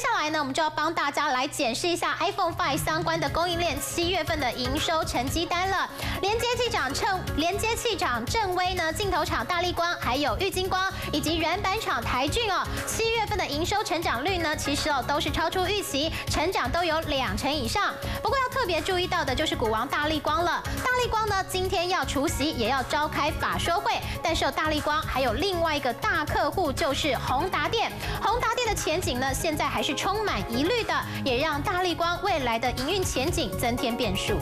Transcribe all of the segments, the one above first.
下来呢，我们就要帮大家来检视一下 iPhone 5相关的供应链7月份的营收成绩单了。连接器厂正威呢，镜头厂大立光，还有玉晶光以及软板厂台骏7月份的营收成长率呢，其实都是超出预期，成长都有2%以上。不过要特别注意到的就是股王大立光了。大立光呢，今天要除息，也要召开法说会，但是大立光还有另外一个大客户就是宏达电。宏达电的前景呢，现在还是充满疑虑的，也让大立光未来的营运前景增添变数。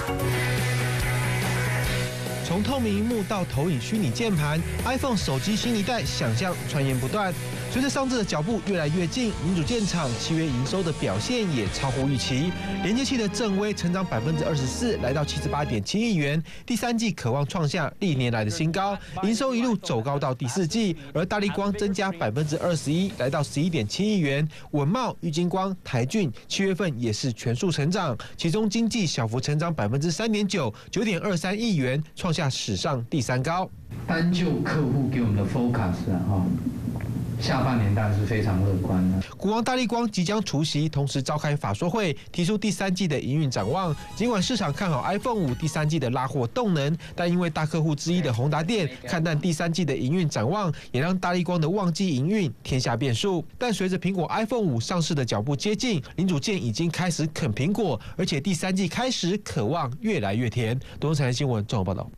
从透明萤幕到投影虚拟键盘 ，iPhone 手机新一代想象传言不断。随着上市的脚步越来越近，零组件厂7月营收的表现也超乎预期。连接器的正威成长24%，来到78.7亿元，第3季可望创下历年来的新高，营收一路走高到第4季。而大立光增加21%，来到11.7亿元，稳懋、玉晶光、台骏7月份也是全数成长，其中经济小幅成长3.9%， 9.23亿元，创下史上第3高。 单就客户给我们的 focus 下半年当然是非常乐观的。 股王大立光即将除息，同时召开法说会，提出第3季的营运展望。尽管市场看好 iPhone 5第3季的拉货动能，但因为大客户之一的宏达电看淡第3季的营运展望，也让大立光的旺季营运添下变数。但随着苹果 iPhone 5上市的脚步接近，零组件已经开始啃苹果，而且第3季开始渴望越来越甜。东森财经新闻综合报道。